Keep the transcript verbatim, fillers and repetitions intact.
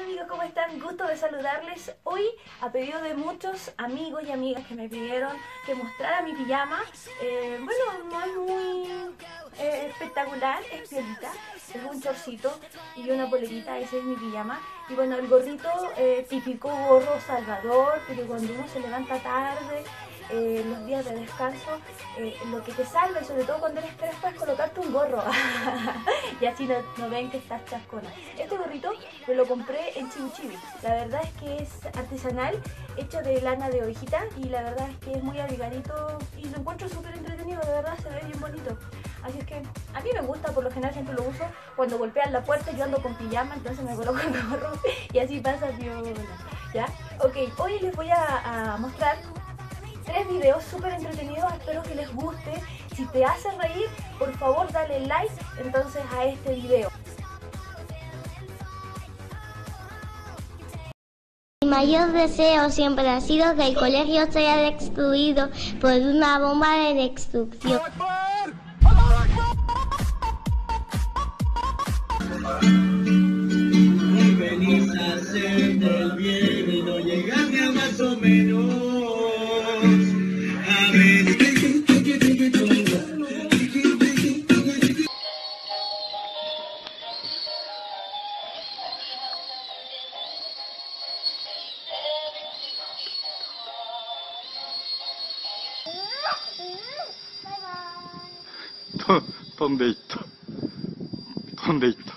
amigos, ¿cómo están? Gusto de saludarles. Hoy, a pedido de muchos amigos y amigas que me pidieron que mostrara mi pijama, eh, bueno, no es muy eh, espectacular, es piolita, es un chorcito y una polerita, ese es mi pijama. Y bueno, el gorrito, eh, típico gorro salvador, porque cuando uno se levanta tarde, eh, los días de descanso, eh, lo que te salva, y sobre todo cuando eres fresco, es colocarte un gorro y así no, no ven que estás chascona. Este gorrito me lo compré en Chibi. La verdad es que es artesanal, hecho de lana de ovejita, y la verdad es que es muy abrigadito y lo encuentro súper entretenido, de verdad se ve bien bonito. Así es que a mí me gusta, por lo general siempre lo uso cuando golpean la puerta. Yo ando con pijama, entonces me coloco el gorro y así pasa piola, ¿ya? Ok, hoy les voy a, a mostrar tres videos súper entretenidos, espero que les guste. Si te hace reír, por favor dale like entonces a este video. Mi mayor deseo siempre ha sido que el colegio sea destruido por una bomba de destrucción. Y venís a hacer del bien y no llegaste a más o menos. A ver. と飛んでいった飛んでいった